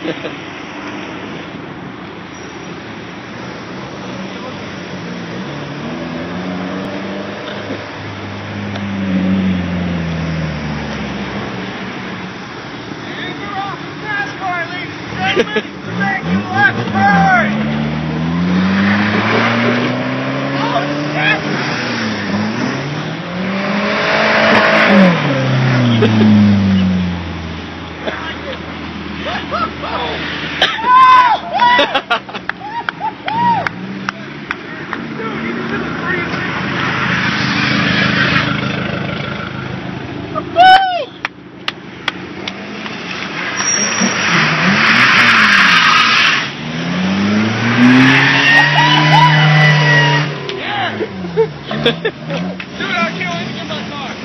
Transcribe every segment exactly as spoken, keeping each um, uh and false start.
Make you left turn! Oh Dude, I can't wait to get my car.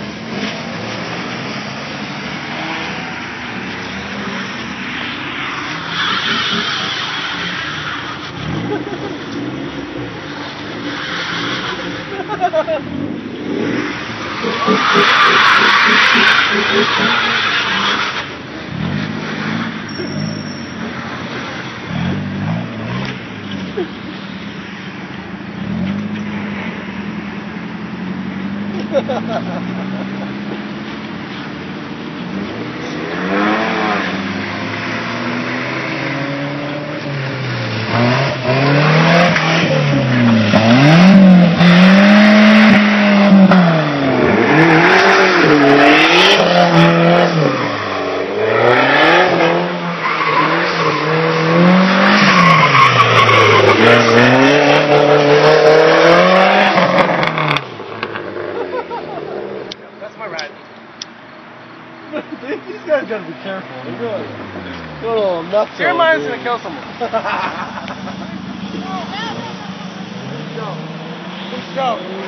Ha ha ha. These guys gotta be careful. They're really a little nuts. Your mind's gonna kill someone. Let's go. Let's go.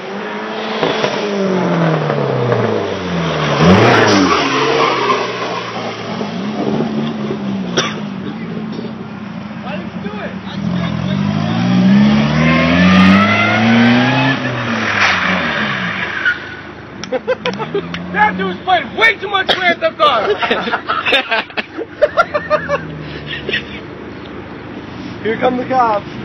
That dude's playing way too much Grand Theft Auto! Here come the cops.